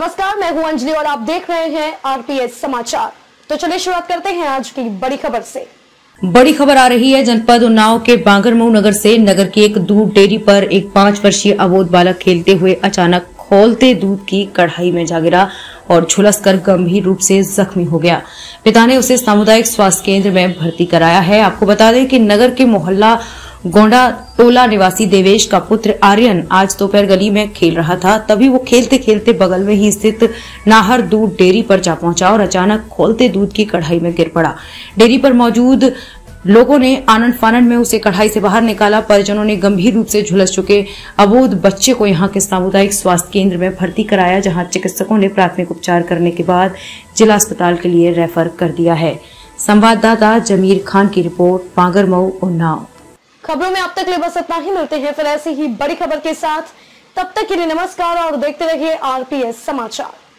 नमस्कार, मैं हूं अंजलि और आप देख रहे हैं आरपीएस समाचार। तो चलिए शुरुआत करते हैं आज की बड़ी खबर से। बड़ी खबर आ रही है जनपद उन्नाव के बांगरमऊ नगर से। नगर की एक दूध डेयरी पर एक 5 वर्षीय अबोध बालक खेलते हुए अचानक खौलते दूध की कढ़ाई में जा गिरा और झुलसकर गंभीर रूप से जख्मी हो गया। पिता ने उसे सामुदायिक स्वास्थ्य केंद्र में भर्ती कराया है। आपको बता दें कि नगर के मोहल्ला गोंडा टोला निवासी देवेश का पुत्र आर्यन आज दोपहर गली में खेल रहा था। तभी वो खेलते खेलते बगल में ही स्थित नाहर दूध डेयरी पर जा पहुंचा और अचानक खौलते दूध की कढ़ाई में गिर पड़ा। डेयरी पर मौजूद लोगों ने आनंद फानंद में उसे कढ़ाई से बाहर निकाला। परिजनों ने गंभीर रूप से झुलस चुके अबोध बच्चे को यहां के सामुदायिक स्वास्थ्य केंद्र में भर्ती कराया, जहां चिकित्सकों ने प्राथमिक उपचार करने के बाद जिला अस्पताल के लिए रेफर कर दिया है। संवाददाता जमीर खान की रिपोर्ट, बांगरमऊ उन्नाव। खबरों में अब तक ले बस इतना ही। मिलते हैं फिर ऐसी ही बड़ी खबर के साथ। तब तक के लिए नमस्कार और देखते रहिए आरपीएस समाचार।